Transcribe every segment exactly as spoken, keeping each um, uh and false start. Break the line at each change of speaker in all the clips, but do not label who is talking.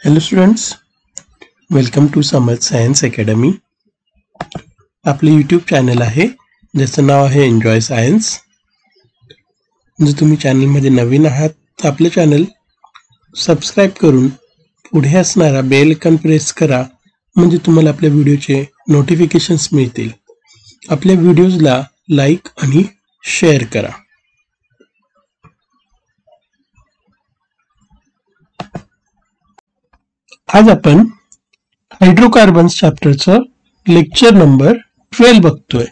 Hello students, welcome to Samarth science academy. आपले YouTube channel आहे ज्याचं नाव आहे एन्जॉय सायन्स. जर तुम्ही चॅनलमध्ये नवीन आहात तर आपले चॅनल सबस्क्राईब करून पुढे असणारा बेल आयकॉन प्रेस करा, म्हणजे तुम्हाला आपल्या व्हिडिओचे नोटिफिकेशन्स मिळतील. आपल्या व्हिडिओजला लाईक आणि शेअर करा. आज आपण हायड्रोकार्बन्स चॅप्टरचं लेक्चर नंबर ट्वेल्व बघतोय.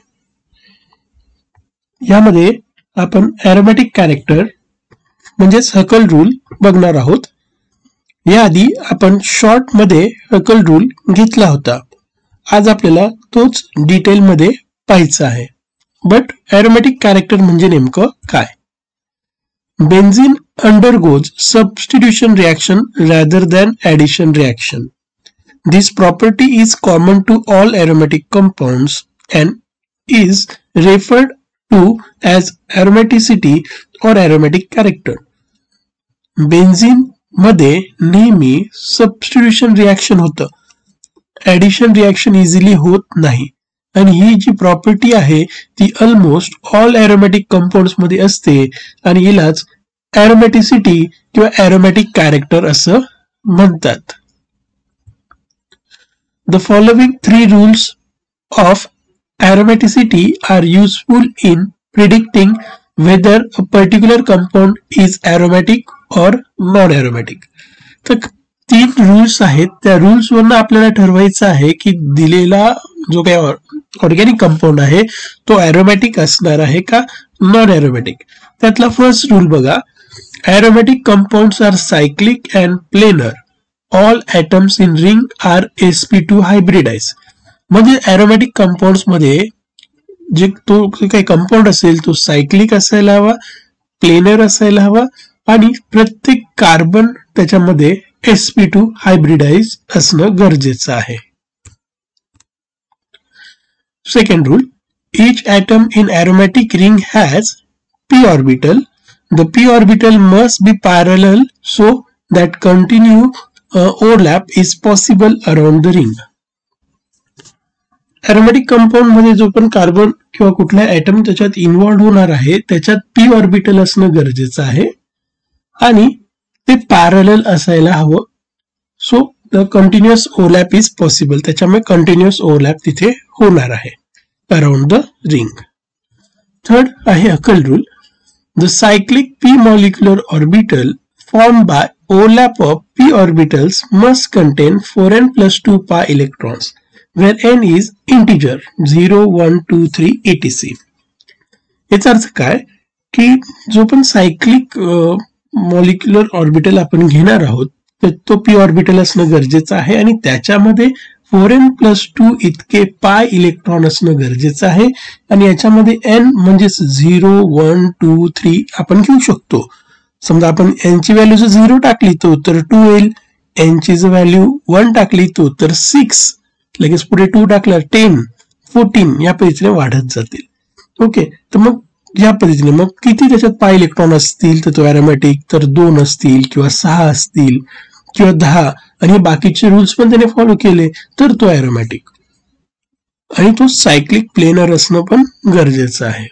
यामध्ये आपण एरोमॅटिक कॅरेक्टर म्हणजेच हकल रूल बघणार आहोत. याआधी आपण शॉर्ट मध्ये हकल रूल घेतला होता. आज आपल्याला तोच डिटेल मध्ये पाहायचा आहे. बट एरोमॅटिक कॅरेक्टर म्हणजे नेमकं काय? Benzene undergoes substitution reaction rather than addition reaction. This property is common to all aromatic compounds and is referred to as aromaticity or aromatic character. Benzene मध्ये नेहमी substitution reaction होतं, addition reaction easily होत नाही. आणि ही जी property आहे ती almost all एरोमॅटिक compounds मध्ये असते आणि हिलाच एरोमॅटिसिटी किंवा एरोमॅटिक कॅरेक्टर असं म्हणतात. The following three rules of aromaticity are useful in predicting whether a particular compound is aromatic or non एरोमॅटिक. तर तीन रूल्स आहेत. त्या रूल्स वरून आपल्याला ठरवायचं आहे की दिलेला जो काही ऑर्गॅनिक कंपाऊंड आहे तो एरोमॅटिक असणार आहे का नॉन एरोमॅटिक. त्यातला फर्स्ट रूल बघा. Aromatic compounds are cyclic and planar. All atoms in ring are s p two hybridize. म्हणजे एरोमॅटिक कंपाऊंड्स मध्ये जे तो काही कंपाऊंड असेल तो सायक्लिक असायला हवा, प्लेनर असायला हवा आणि प्रत्येक कार्बन त्याच्यामध्ये एस पी टू हायब्रिडाइज असणं गरजेचं आहे. Second rule, each atom in aromatic ring has p orbital. The p orbital must be parallel so that continue uh, overlap is possible around the ring. aromatic compound मध्ये जो पण carbon किंवा कुठला item त्याच्यात involve होणार आहे त्याच्यात p orbital असणं गरजेचं आहे आणि ते पॅरलल असायला हवं. So the continuous overlap is possible. त्याच्यामुळे कंटिन्युअस ओव्हरलॅप तिथे होणार आहे अराउंड द रिंग. थर्ड आहे Huckel rule. The cyclic p molecular orbital formed by overlap of p orbitals must contain four n plus two pi electrons where n is integer zero, one, two, three et cetera. याचा अर्थ काय की जो पण cyclic molecular orbital आपण घेणार आहोत तर तो p ऑर्बिटल असणं गरजेचं आहे आणि त्याच्यामध्ये फोर एन प्लस टू इतके पाय इलेक्ट्रॉन असणं गरजेचं आहे आणि याच्यामध्ये एन म्हणजेच झिरो, वन, टू, थ्री आपण घेऊ शकतो. समजा आपण एन ची व्हॅल्यू जर झिरो टाकली तो तर टू येईल, एन ची जर व्हॅल्यू वन टाकली तो तर सिक्स, लगेच पुढे टू टाकला टेन, फोर्टीन या पद्धतीने वाढत जातील. ओके, तर मग या पद्धतीने मग किती त्याच्यात पाय इलेक्ट्रॉन असतील तर तो एरोमॅटिक, तर दोन असतील किंवा सहा असतील किंवा दहा आणि बाकीचे रूल्स पण त्याने फॉलो केले तर तो एरोमॅटिक. आणि तो सायक्लिक प्लेनर असणं पण गरजेचं आहे.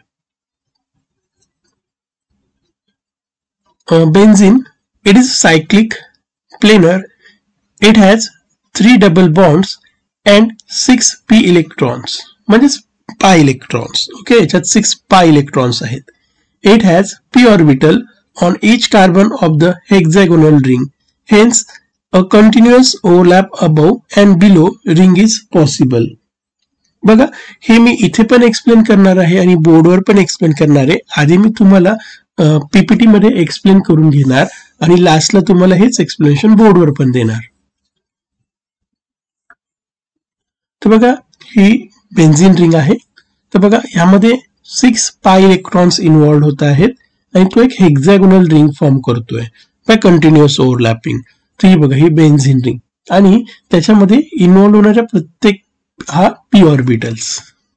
Benzene it is cyclic planar. It has three double bonds and six p electrons म्हणजेच पाय इलेक्ट्रॉन्स. ओके, याच्यात सिक्स पाय इलेक्ट्रॉन्स आहेत. It has p orbital on each carbon of the hexagonal ring. Hence a continuous overlap above and below ring is possible. बघा, हे मी इथे पण explain करणार आहे आणि बोर्डवर पण एक्सप्लेन करणार आहे. आधी मी तुम्हाला पीपीटी मध्ये एक्सप्लेन करून घेणार आणि लास्टला तुम्हाला हेच एक्सप्लेनेशन बोर्डवर पण देणार. तर बघा, ही बेन्झीन रिंग आहे. तर बघा, यामध्ये सिक्स पाय इलेक्ट्रॉन्स इन्व्हॉल्व होत आहेत आणि तो एक हेक्सागोनल रिंग फॉर्म करतोय बाय कंटिन्युअस ओव्हरलॅपिंग. तर ही बघा, ही बेन्झीन रिंग आणि त्याच्यामध्ये इन्व्हॉल्व होणाऱ्या प्रत्येक हा p orbitals.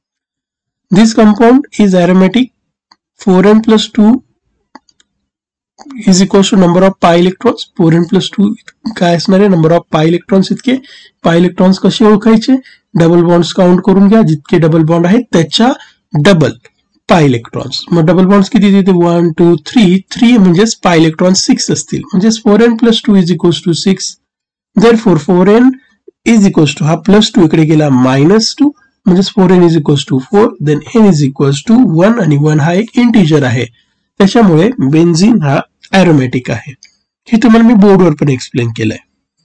This compound is aromatic. Four n plus two is equal to number of pi electrons. Four n plus two काय असणार आहे, नंबर ऑफ पाय इलेक्ट्रॉन्स इतके. पाय इलेक्ट्रॉन्स कसे ओळखायचे, डबल बॉन्ड्स काउंट करून घ्या, जितके डबल बॉन्ड आहेत त्याच्या डबल पाय इलेक्ट्रॉन्स. मग डबल बॉन्ड्स किती तिथे, वन टू थ्री. थ्री म्हणजेच पाय इलेक्ट्रॉन्स सिक्स असतील, म्हणजेच four n plus two is equal to six. There four four n is equal to, हा प्लस टू इकडे गेला मायनस टू, म्हणजेच four n is equal to four. Then n is equal to one, आणि one हा एक integer आहे, त्याच्यामुळे benzene हा एरोमॅटिक आहे. हे तुम्हाला मी बोर्डवर पण एक्सप्लेन केलंय.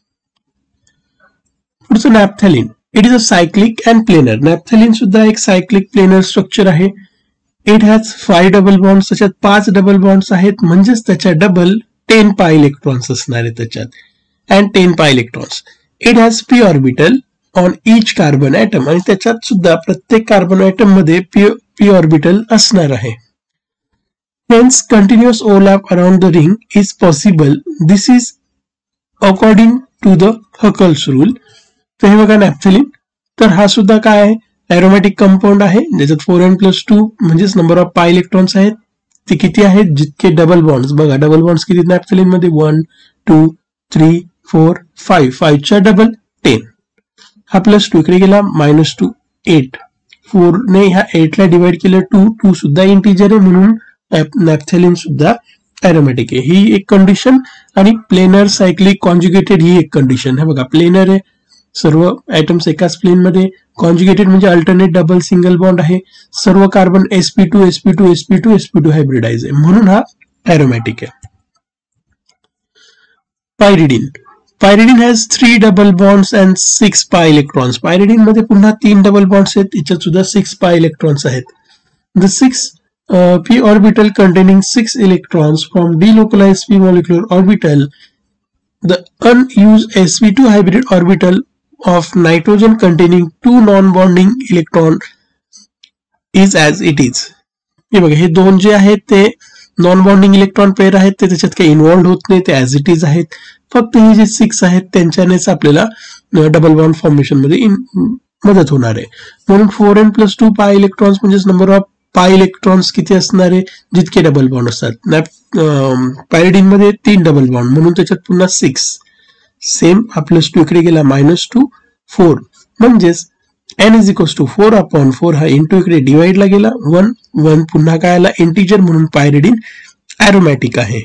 पुढचं naphthalene. It is a cyclic and planar. Naphthalene सुद्धा एक सायक्लिक प्लेनर स्ट्रक्चर आहे. It has five double bonds, त्याच्यात पाच डबल बॉन्ड्स आहेत, म्हणजेच त्याच्या डबल टेन पाय इलेक्ट्रॉन्स असणार आहे त्याच्यात, and ten pi electrons. It has p orbital on each carbon atom, आणि त्याच्यात सुद्धा प्रत्येक कार्बन ॲटम मध्ये पी पी ऑर्बिटल असणार आहे. Hence, continuous overlap around the ring is possible. This is according to the Huckel's rule. तर हे बघा नॅप्थॅलिन, तर हा सुद्धा काय आहे, एरोमॅटिक कंपाऊंड आहे, ज्याच्यात फोर एन प्लस टू म्हणजेच नंबर ऑफ पाय इलेक्ट्रॉन्स आहेत ते किती आहेत, जितके डबल बॉन्ड्स. बघा डबल बॉन्ड्स किती नॅप्थॅलिन मध्ये, one two three four five. फाईव्हच्या डबल टेन. हा प्लस टू इकडे गेला, मायनस टू एट. फोर ने ह्या एट ला डिवाइड केलं, टू टू सुद्धा इंटिजर आहे, म्हणून नॅप्थॅलिन सुद्धा एरोमॅटिक आहे. ही एक कंडिशन. आणि प्लेनर सायक्लिक कॉन्जुगेटेड ही एक कंडिशन आहे. बघा प्लेनर आहे, सर्व ऍटम्स एकाच प्लेन मध्ये. कॉन्जुगेटेड म्हणजे अल्टरनेट डबल सिंगल बॉन्ड आहे, सर्व carbon SP two SP two SP two SP two hybridize आहे, म्हणून हा एरोमॅटिक आहे. Pyridine. Pyridine has three double bonds and six pi electrons. Pyridine मध्ये पुन्हा तीन डबल बॉन्ड्स आहेत, त्याच्यात सुद्धा सिक्स पाय इलेक्ट्रॉन्स आहेत. The six Uh, p orbital containing six electrons from delocalized p molecular orbital. The unused s p two hybrid orbital of nitrogen containing two non-bonding electron is as it is. हे बघा, हे दोन जे आहेत ते non bonding electron pair आहेत, ते त्याच्यात काही इन्व्हॉल्व होत नाही, ते ऍज इट इज आहेत. फक्त हे जे सिक्स आहेत त्यांच्यानेच आपल्याला डबल बॉन्ड फॉर्मेशन मध्ये मदत होणार आहे. म्हणून four n plus two pi electrons म्हणजेच नंबर ऑफ पाय इलेक्ट्रॉन्स किती असणार आहे, जितके डबल बॉन्ड असतात. पायरिडिन मध्ये तीन डबल बॉन्ड, म्हणून त्याच्यात पुन्हा सिक्स. सेम हा प्लस टू इकडे गेला, मायनस टू फोर, म्हणजेच n is equal to four upon four. हा इंटू इकडे डिवाइडला गेला, वन वन पुन्हा काय आला, इंटिजर, म्हणून पायरिडिन एरोमॅटिक आहे.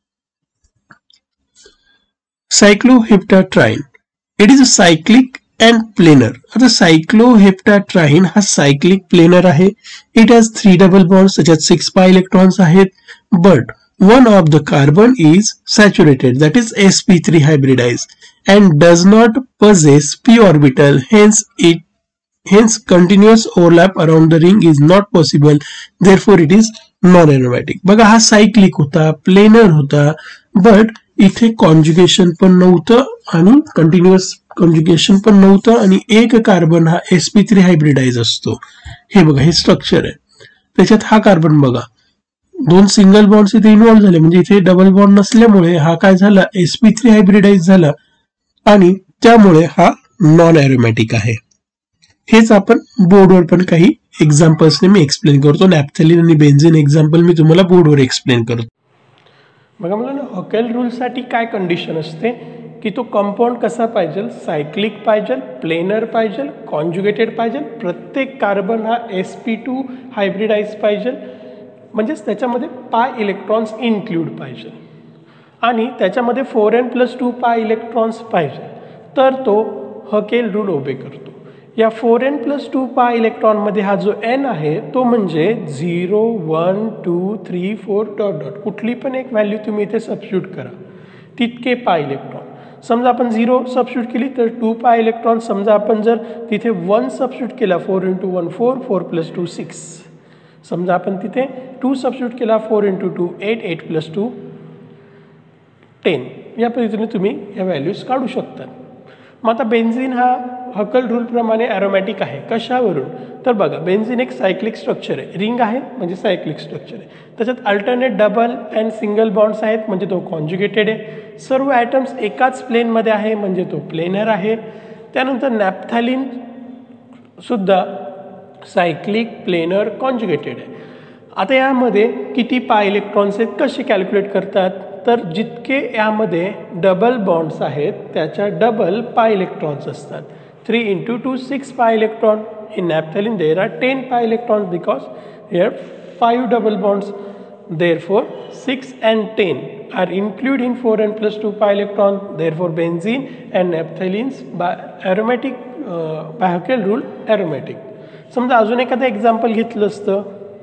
Cycloheptatriene. It is a cyclic and planar. आता सायक्लोहेप्टाट्राईन हा सायक्लिक प्लेनर आहे. It has three double bonds, त्याच्यात सिक्स पाय इलेक्ट्रॉन्स आहेत, but one of the carbon is saturated, that is s p three hybridize, and does not possess p orbital. Hence it hence continuous overlap around the ring is not possible. Therefore it is non-aromatic. बघा हा cyclic होता, planar होता, but इथे conjugation पण नव्हतं आणि continuous conjugation पण नव्हतं, आणि एक कार्बन हा एस पी थ्री हायब्रिडाइज असतो. हे बघा हे स्ट्रक्चर आहे, त्याच्यात हा कार्बन बघा दोन सिंगल बॉन्ड्स इथे इन्व्हॉल्व झाले, म्हणजे इथे डबल बॉन्ड नसल्यामुळे हा काय झाला, एस पी थ्री हायब्रिडाइज झाला, आणि त्यामुळे हा नॉन एरोमॅटिक आहे. हेच आपण बोर्डवर पण काही एक्झाम्पल्सने मी एक्सप्लेन करतो. नॅप्थॅलिन आणि बेन्झीन एक्झाम्पल मी तुम्हाला बोर्डवर एक्सप्लेन करतो. बघा मुलांना, हकेल रूलसाठी काय कंडिशन असते की तो कंपाऊंड कसा पाहिजे, सायक्लिक पाहिजे, प्लेनर पाहिजे, कॉन्जुगेटेड पाहिजे, प्रत्येक कार्बन हा एस पी टू हायब्रिडाइज पाहिजे, म्हणजेच त्याच्यामध्ये पाय इलेक्ट्रॉन्स इन्क्लूड पाहिजे, आणि त्याच्यामध्ये four n plus two pi electrons पाहिजे, तर तो हकेल रूल ओबे करतो. या फोर एन प्लस टू पाय इलेक्ट्रॉनमध्ये हा जो एन आहे तो म्हणजे zero one two three four dot dot कुठली पण एक व्हॅल्यू तुम्ही इथे सबस्टिट्यूट करा, तितके पाय इलेक्ट्रॉन. समजा आपण झिरो सबस्टिट्यूट केली तर टू पाय इलेक्ट्रॉन. समजा आपण जर तिथे वन सबस्टिट्यूट केला, four into one four, four plus two six. समजा आपण तिथे टू सबस्टिट्यूट केला, four into two eight, eight plus two ten. या पद्धतीने तुम्ही या व्हॅल्यूज काढू शकता. मग आता बेन्झीन हा हकेल रूल प्रमाणे ॲरोमॅटिक आहे. कशावरून, तर बघा बेन्झीन एक सायक्लिक स्ट्रक्चर आहे, रिंग आहे म्हणजे सायक्लिक स्ट्रक्चर आहे, त्याच्यात alternate double and single bonds आहेत म्हणजे तो कॉन्जुगेटेड आहे. सर्व ॲटम्स एकाच प्लेनमध्ये आहे म्हणजे तो प्लेनर आहे. त्यानंतर नॅप्थॅलिन सुद्धा सायक्लिक, प्लेनर, कॉन्जुगेटेड आहे. आता यामध्ये किती पाय इलेक्ट्रॉन्स आहेत कसे कॅल्क्युलेट करतात, तर जितके यामध्ये डबल बॉन्ड्स आहेत त्याच्या डबल पाय इलेक्ट्रॉन्स असतात. Three into two six pi electron. In naphthalene there are ten pi electrons because here five double bonds. Therefore, six and ten are included in four n plus two pi electron. Therefore, benzene and naphthalenes by aromatic uh, by Haeckel rule aromatic. समजा अजून एखादं example घेतलं असतं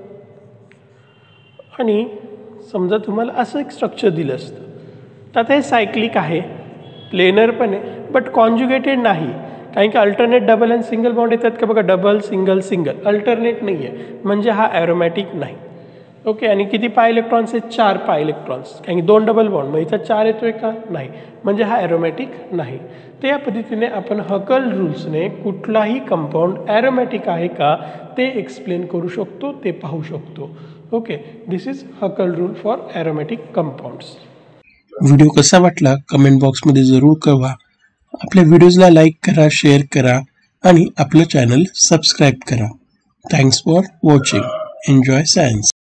आणि समजा तुम्हाला असं एक स्ट्रक्चर दिलं असतं, तर आता हे सायक्लिक आहे, प्लेनर पण आहे, बट कॉन्ज्युगेटेड नाही. कारण की alternate double and single bond येतात का बघा, डबल सिंगल सिंगल, अल्टरनेट नाही आहे, म्हणजे हा ॲरोमॅटिक नाही. ओके. आणि किती पाय इलेक्ट्रॉन्स आहेत, चार पाय इलेक्ट्रॉन्स. कारण की दोन डबल बॉन्ड, मग इथं चार येतोय का, नाही, म्हणजे हा ॲरोमॅटिक नाही. तर या पद्धतीने आपण हकल रूल्सने कुठलाही कंपाऊंड ॲरोमॅटिक आहे का ते एक्सप्लेन करू शकतो, ते पाहू शकतो. Okay. This is Huckel rule for aromatic compounds. Video कसा वाटला कमेंट बॉक्समध्ये जरूर कळवा. आपल्या व्हिडिओजला लाईक करा, शेअर करा आणि आपलं चॅनल सबस्क्राईब करा. Thanks for watching. Enjoy science.